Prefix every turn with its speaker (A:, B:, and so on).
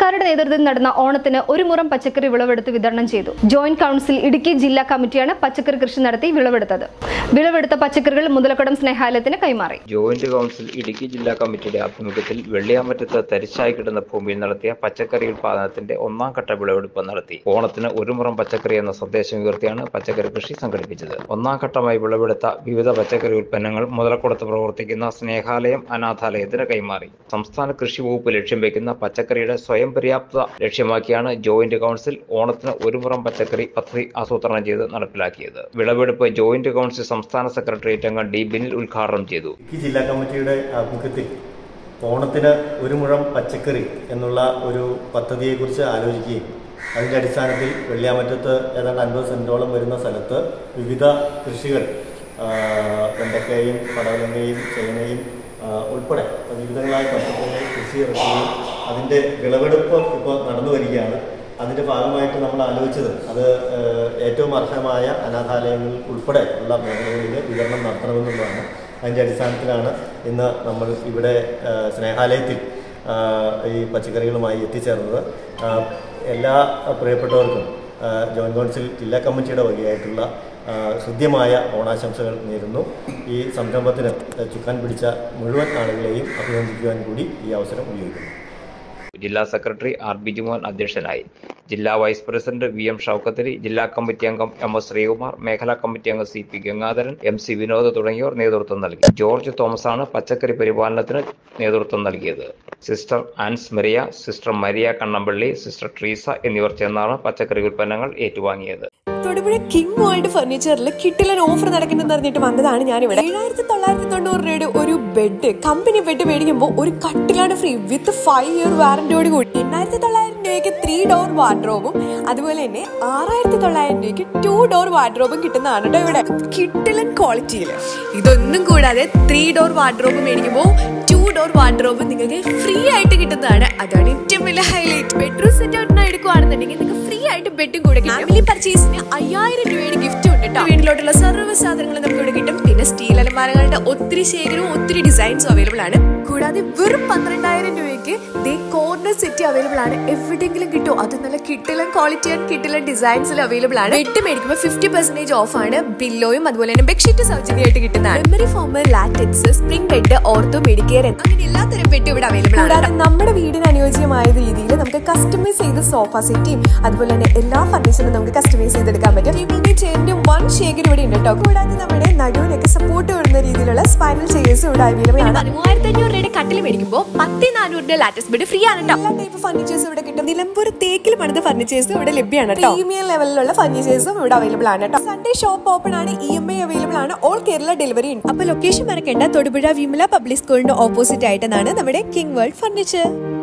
A: സർക്കാരുടെ നേതൃത്വത്തിൽ നടന്ന ഓണത്തിന് ഒരു മുറം പച്ചക്കറി വിളവെടുത്ത് വിതരണം ചെയ്തു. ജോയിന്റ് കൗൺസിൽ ഇടുക്കി ജില്ലാ കമ്മിറ്റിയാണ് പച്ചക്കറി കൃഷി നടത്തി വിളവെടുത്തത്. വിളവെടുത്ത പച്ചക്കറികൾ മുതലക്കടം സ്നേഹാലയത്തിന് കൈമാറി.
B: ജോയിന്റ് കൗൺസിൽ ഇടുക്കി ജില്ലാ കമ്മിറ്റിയുടെ ആഭിമുഖ്യത്തിൽ വെള്ളിയാമറ്റത്ത് തരിശായി കിടന്ന ഭൂമിയിൽ നടത്തിയ പച്ചക്കറി ഉൽപാദനത്തിന്റെ ഒന്നാം ഘട്ട വിളവെടുപ്പ് നടത്തി. ഓണത്തിന് ഒരു മുറം പച്ചക്കറി എന്ന സന്ദേശം ഉയർത്തിയാണ് പച്ചക്കറി കൃഷി സംഘടിപ്പിച്ചത്. ഒന്നാം ഘട്ടമായി വിളവെടുത്ത വിവിധ പച്ചക്കറി ഉൽപ്പന്നങ്ങൾ മുതലക്കുളത്ത് പ്രവർത്തിക്കുന്ന സ്നേഹാലയം അനാഥാലയത്തിന് കൈമാറി. സംസ്ഥാന കൃഷി വകുപ്പ് ലക്ഷ്യം വയ്ക്കുന്ന പച്ചക്കറിയുടെ സ്വയം പര്യാപ്തത ലക്ഷ്യമാക്കിയാണ് ജോയിന്റ് കൗൺസിൽ ഓണത്തിന് ഒരു മുറം പച്ചക്കറി പദ്ധതി ആസൂത്രണം ചെയ്ത് നടപ്പിലാക്കിയത്. വിളവെടുപ്പ് ജോയിന്റ് കൗൺസിൽ സംസ്ഥാന സെക്രട്ടേറിയറ്റ് അംഗം ഡി ബിനിൽ ഉദ്ഘാടനം ചെയ്തു.
C: ജില്ലാ കമ്മിറ്റിയുടെ ആഭിമുഖ്യത്തിൽ ഓണത്തിന് ഒരു മുഴം പച്ചക്കറി എന്നുള്ള ഒരു പദ്ധതിയെക്കുറിച്ച് ആലോചിക്കുകയും അതിൻ്റെ അടിസ്ഥാനത്തിൽ വെള്ളിയാമറ്റത്ത് ഏതാണ്ട് 50 സെന്റോളം വരുന്ന സ്ഥലത്ത് വിവിധ കൃഷികൾ വെണ്ടക്കയും പടവലങ്ങയും ചേനയും ഉൾപ്പെടെ വിവിധങ്ങളായ പച്ചക്കറികൾ കൃഷി ഇറക്കുകയും അതിൻ്റെ വിളവെടുപ്പ് ഇപ്പോൾ നടന്നു വരികയാണ്. അതിൻ്റെ ഭാഗമായിട്ട് നമ്മൾ ആലോചിച്ചത് അത് ഏറ്റവും അർഹമായ അനാഥാലയങ്ങൾ ഉൾപ്പെടെ ഉള്ള മേഖലകളിൽ വിതരണം നടത്തണമെന്നുള്ളതാണ്. അതിൻ്റെ അടിസ്ഥാനത്തിലാണ് ഇന്ന് നമ്മൾ ഇവിടെ സ്നേഹാലയത്തിൽ ഈ പച്ചക്കറികളുമായി എത്തിച്ചേർന്നത്. എല്ലാ പ്രിയപ്പെട്ടവർക്കും ജോയിന്റ് കൗൺസിൽ ജില്ലാ കമ്മിറ്റിയുടെ വകയായിട്ടുള്ള ഹൃദ്യമായ ഓണാശംസകൾ നേരുന്നു. ഈ സംരംഭത്തിന് ചുക്കാൻ പിടിച്ച മുഴുവൻ ആളുകളെയും അഭിനന്ദിക്കുവാൻ കൂടി ഈ അവസരം ഉപയോഗിക്കുന്നു.
B: ജില്ലാ സെക്രട്ടറി ആർ ബിജുമോൻ അധ്യക്ഷനായി. ജില്ലാ vice president V M Shoukathali, ജില്ലാ കമ്മിറ്റി അംഗം എം എസ് ശ്രീകുമാർ, മേഖലാ കമ്മിറ്റി അംഗം C P Gangadharan, M C Vinod തുടങ്ങിയവർ നേതൃത്വം നൽകി. ജോർജ് തോമസാണ് പച്ചക്കറി പരിപാലനത്തിന് നേതൃത്വം നൽകിയത്. Sister Ans Maria, sister Maria Kannampally, sister Treesa എന്നിവർ ചേർന്നാണ് പച്ചക്കറി ഉൽപ്പന്നങ്ങൾ ഏറ്റുവാങ്ങിയത്.
D: തൊടുപുഴ കിങ് വേൾഡ് ഫർണിച്ചറിൽ കിട്ടിലൊരു ഓഫർ നടക്കുന്നെന്ന് പറഞ്ഞിട്ട് വന്നതാണ് ഞാനിവിടെ. 7,990 രൂപയുടെ ഒരു ബെഡ്, കമ്പനി ബെഡ് മേടിക്കുമ്പോൾ ഒരു കട്ടിലാണ് ഫ്രീ വിത്ത് 5 ഇയർ വാറന്റിയോട് കൂടി. 8,900 രൂപയ്ക്ക് 3 ഡോർ വാർഡ്രോബും അതുപോലെ തന്നെ 6,900 രൂപയ്ക്ക് 2 ഡോർ വാർഡ്രോബും കിട്ടുന്നതാണ് കേട്ടോ ഇവിടെ. കിട്ടിലൻ ക്വാളിറ്റിയിൽ ഇതൊന്നും കൂടാതെ 3 ഡോർ വാർഡ്രോബ് മേടിക്കുമ്പോൾ 2 ഡോർ വാർഡ്രോബ് നിങ്ങൾക്ക് ഫ്രീ ആയിട്ട് കിട്ടുന്നതാണ്. അതാണ് ഏറ്റവും വലിയ ഹൈലൈറ്റ്. ബെഡ്റൂം സെറ്റ് ഔട്ടിന് എടുക്കുകയാണെന്നുണ്ടെങ്കിൽ നിങ്ങൾക്ക് ഫ്രീ ആയിട്ട് ബെഡും കൂടെ കിട്ടും. ഫാമിലി പർച്ചേസിന് 5,000 രൂപയുടെ ഗിഫ്റ്റ് ഉണ്ട് കേട്ടോ. വീട്ടിലോട്ടുള്ള സർവ്വ സാധനങ്ങളും നമുക്ക് ഇവിടെ കിട്ടും. പിന്നെ സ്റ്റീൽ അലമാരകളുടെ ഒത്തിരി ശേഖരവും ഒത്തിരി ഡിസൈൻസും അവൈലബിൾ ആണ്. കൂടാതെ വെറും 12,000 രൂപയ്ക്ക് കോർണർ സെറ്റ് അവൈലബിൾ ആണ്. എവിടെയെങ്കിലും കിട്ടും. അത് നല്ല കിട്ടിലൻ ക്വാളിറ്റി ആൻഡ് കിട്ടിലൻ ഡിസൈൻസിൽ അവൈലബിൾ ആണ്. ബെഡ് മേടിക്കുമ്പോൾ 50% ഓഫ് ആണ്. ബില്ലോയും അതുപോലെ തന്നെ ബെഡ്ഷീറ്റ് സൗജന്യമായിട്ട് കിട്ടുന്നതാണ്. Memory foam, latex, spring bed, ortho, medicare അങ്ങനെ എല്ലാത്തരം ബെഡ് ഇവിടെ അവൈലബിൾ ആണ്. കൂടാതെ നമ്മുടെ വീടിന് അനുയോജ്യമായ രീതിയിൽ നമുക്ക് കസ്റ്റമൈസ് ചെയ്ത് സോഫ സെറ്റും അതുപോലെ തന്നെ എല്ലാ ഫർണിച്ചറും നമുക്ക് കസ്റ്റമൈസ് ചെയ്തെടുക്കാൻ പറ്റും. ചെയറിന്റെ 1 ശേഖരം ഇവിടെ ഉണ്ട് കേട്ടോ. കൂടാതെ നമ്മുടെ നടുവിനൊക്കെ സപ്പോർട്ട് വരുന്ന രീതിയിലുള്ള സ്പൈനൽ ചെയേഴ്സ് ഇവിടെ അവൈലബിൾ ആണ്. 3,500 രൂപയുടെ കട്ടിൽ മേടിക്കുമ്പോൾ 10,400 ലാറ്റക്സ് ബെഡ് ഫ്രീ ആണ് കേട്ടോ. എല്ലാ ടൈപ്പ് ഫർണിച്ചേഴ്സ് ഇവിടെ കിട്ടും. നിലമ്പൂർ തേക്കിൽ പണിത ഫർണിച്ചേഴ്സ് ഇവിടെ ലഭ്യമാണ് കേട്ടോ. പ്രീമിയം ലെവലിലുള്ള ഫർണിച്ചേഴ്സും ഇവിടെ അവൈലബിൾ ആണ് കേട്ടോ. സൺഡേ ഷോപ്പ് ഓപ്പൺ ആണ്. EMI അവൈലബിൾ ആണ്. ഓൾ കേരള ഡെലിവറി ഉണ്ട്. അപ്പൊ ലൊക്കേഷൻ മറക്കേണ്ട. തൊടുപുഴ വിമല പബ്ലിക് സ്കൂളിന്റെ ഓപ്പോസിറ്റ് ആയിട്ടാണ് നമ്മുടെ കിങ് വേൾഡ് ഫർണിച്ചർ.